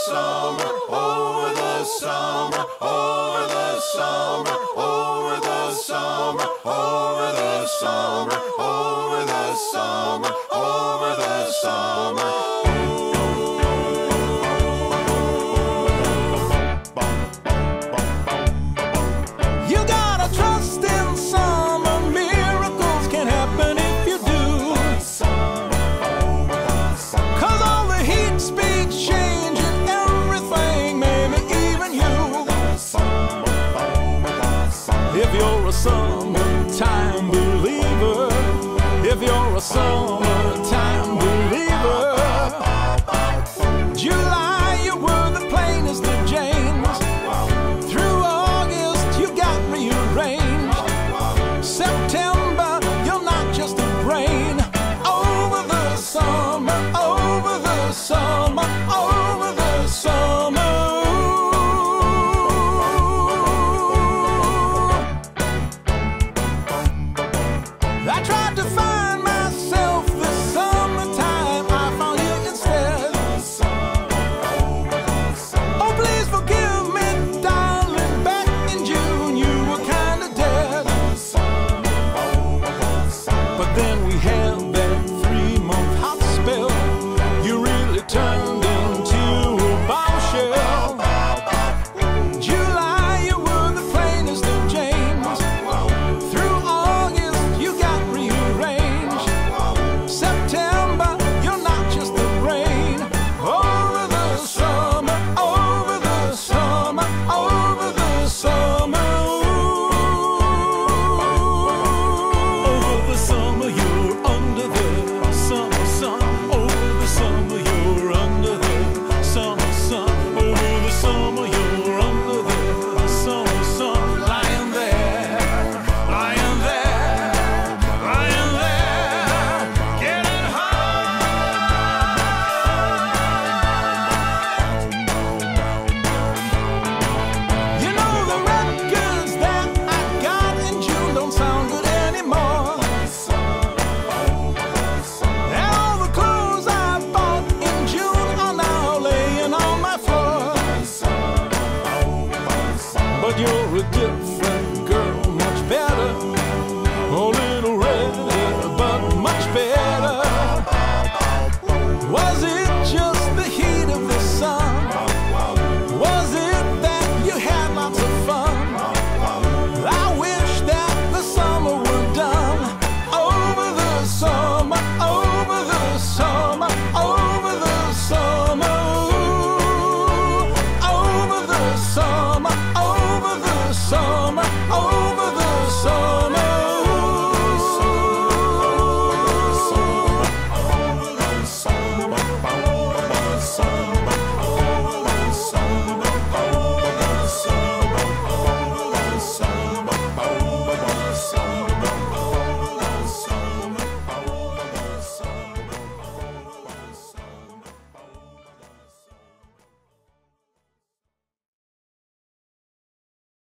summer, over the summer, over the summer, over the summer, over the summer, over the summer, over the summer. You gotta trust in summer, miracles can happen if you do. 'Cause all the heat speeds changing everything, maybe even you. If you're a summertime believer, if you're a summertime believer, July you were the plainest of Janes. Through August you got rearranged. September you're not just a brain. Over the summer, over the summer.